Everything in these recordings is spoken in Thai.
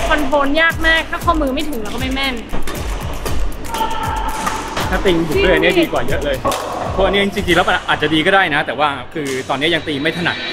คอนโทรลยากมากถ้าข้อมือไม่ถึงเราก็ไม่แม่นถ้าติงบุกด้วยอันนี้ดีกว่าเยอะเลยเพราะอันนี้จริงๆแล้วอาจจะดีก็ได้นะแต่ว่าคือตอนนี้ยังตีไม่ถนัด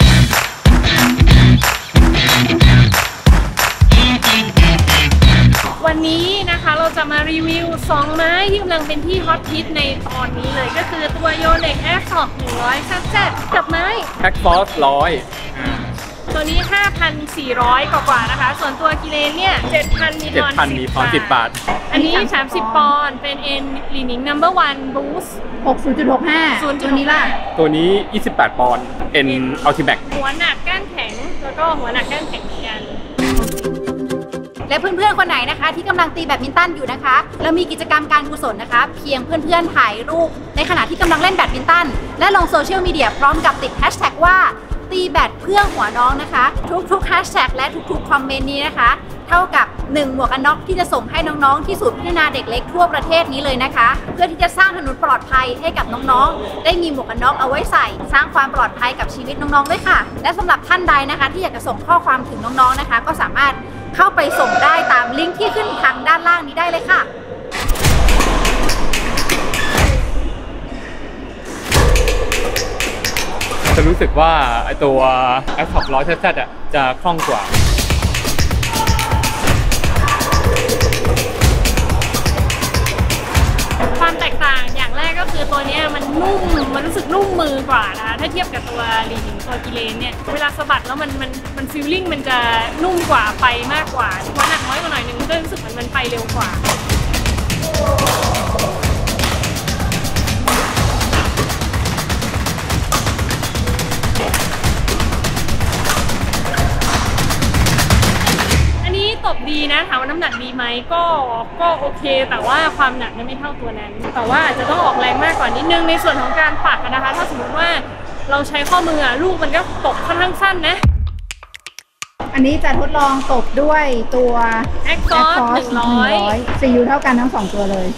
วันนี้นะคะเราจะมารีวิว2ไม้ที่กำลังเป็นที่ฮอตฮิตในตอนนี้เลยก็คือตัวโยเน็กแอคท็อป100คัสเซ็ตกับไม้แพ็คฟอส100 ตัวนี้ 5,400 กว่านะคะส่วนตัวกิเลนเนี่ย 7,000 มีทอน10 บาทอันนี้30 ปอนด์เป็นเอ็นลีนิงนัมเบอร์วันบูสต์ 60.65ตัวนี้ล่ะตัวนี้28 ปอนด์เอ็นอัลติแม็กหัวหนักก้านแข็งแล้วก็หัวหนักก้านแข็งเหมือนกันและเพื่อนๆคนไหนนะคะที่กำลังตีแบดมินตันอยู่นะคะแล้วมีกิจกรรมการกุศลนะคะเพียงเพื่อนๆถ่ายรูปในขณะที่กำลังเล่นแบดมินตันและลงโซเชียลมีเดียพร้อมกับติดแฮชแท็กว่าตีแบดเพื่อหัวน้องนะคะทุกแฮชแท็กและทุกๆคอมเมนต์นี้นะคะเท่ากับ1หมวกกันน็อกที่จะส่งให้น้องๆที่ศูนย์พัฒนาเด็กเล็กทั่วประเทศนี้เลยนะคะเพื่อที่จะสร้างถนนปลอดภัยให้กับน้องๆได้มีหมวกกันน็อกเอาไว้ใส่สร้างความปลอดภัยกับชีวิตน้องๆด้วยค่ะและสำหรับท่านใดนะคะที่อยากจะส่งข้อความถึงน้องๆนะคะก็สามารถเข้าไปส่งได้ตามลิงก์ที่ขึ้นทางด้านล่างนี้ได้เลยค่ะจะรู้สึกว่าไอตัวแอคท็อป100แซดจะคล่องกว่าความแตกต่างอย่างแรกก็คือตัวนี้มันนุ่มมันรู้สึกนุ่มมือกว่านะคะถ้าเทียบกับตัวลีนิงตัวกิเลนเนี่ยเวลาสะบัดแล้วมันฟีลลิ่งมันจะนุ่มกว่าไปมากกว่าหัวหนักน้อยกว่าหน่อยนึงก็รู้สึกเหมือนมันไปเร็วกว่าตบดีนะถามว่าน้ำหนักดีไหมก็โอเคแต่ว่าความหนักเนี่ยไม่เท่าตัวนั้นแต่ว่าอาจจะต้องออกแรงมากกว่านิดนึงในส่วนของการปักนะคะถ้าสมมติว่าเราใช้ข้อมือลูกมันก็ตกค่อนข้างสั้นนะอันนี้จะทดลองตบด้วยตัว X Force 100 CU เท่ากันทั้ง2ตัวเลย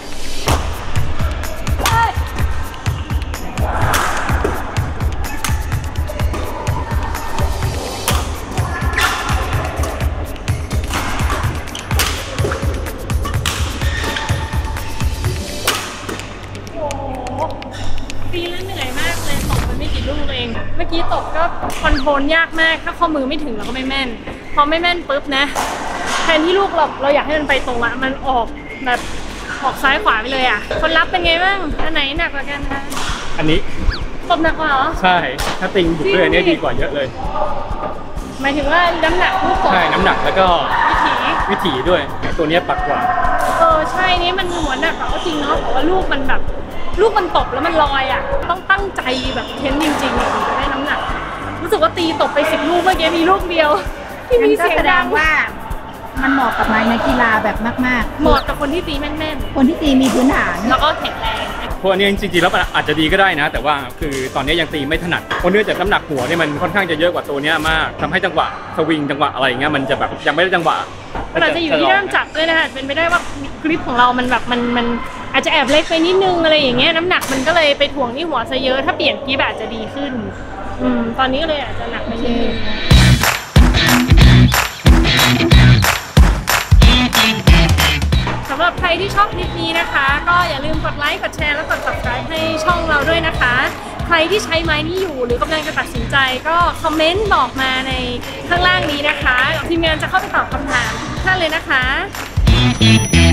ตีแล้วเหนื่อยมากเลยตบมันไม่กี่ลูกเองเมื่อกี้ตบก็คอนโทรลยากมากถ้าข้อมือไม่ถึงเราก็ไม่แม่นพอไม่แม่นปุ๊บนะแทนที่ลูกเราอยากให้มันไปตรงมันออกแบบออกซ้ายขวาไปเลยคนรับเป็นไงบ้างอันไหนหนักกว่ากันคะอันนี้ตบหนักกว่าเหรอใช่ถ้าติงบุกด้วยอันนี้ดีกว่าเยอะเลยหมายถึงว่าน้ำหนักลูกตบใช่น้ำหนักแล้วก็วิถีด้วยตัวนี้ปักกว่าใช่นี้มันหัวหนักก็จริงเนาะแต่ว่าลูกมันแบบลูกมันตบแล้วมันลอยต้องตั้งใจแบบเค้นจริงๆถึงจะได้น้ำหนักรู้สึกว่าตีตบไป10 ลูกเมื่อกี้มีลูกเดียวที่มีเสียงดังว่ามันเหมาะกับนักกีฬาแบบมากๆเหมาะกับคนที่ตีแม่นๆคนที่ตีมีพื้นฐานแล้วก็แข็งแรงเพราะอันนี้จริงๆแล้วอาจจะดีก็ได้นะแต่ว่าคือตอนนี้ยังตีไม่ถนัดเพราะเนื่องจากน้ำหนักหัวเนี่ยมันค่อนข้างจะเยอะกว่าตัวนี้มากทำให้จังหวะสวิงจังหวะอะไรเงี้ยมันจะแบบยังไม่ได้จังหวะมันอาจจะอยู่ที่ด้ามจับด้วยนะคะเป็นไปได้ว่ากริปของเรามันแบบมันอาจจะแอบเล็กไปนิดนึงอะไรอย่างเงี้ยน้ำหนักมันก็เลยไปถ่วงที่หัวซะเยอะถ้าเปลี่ยนกริปอาจจะดีขึ้นตอนนี้ก็เลยอาจจะหนักไปนิดนึงสำหรับใครที่ชอบคลิปนี้นะคะก็อย่าลืมกดไลค์กดแชร์และกด Subscribe ให้ช่องเราด้วยนะคะใครที่ใช้ไม้นี้อยู่หรือกำลังจะตัดสินใจก็คอมเมนต์บอกมาในข้างล่างนี้นะคะทีมงานจะเข้าไปตอบคำถามทุกท่านเลยนะคะ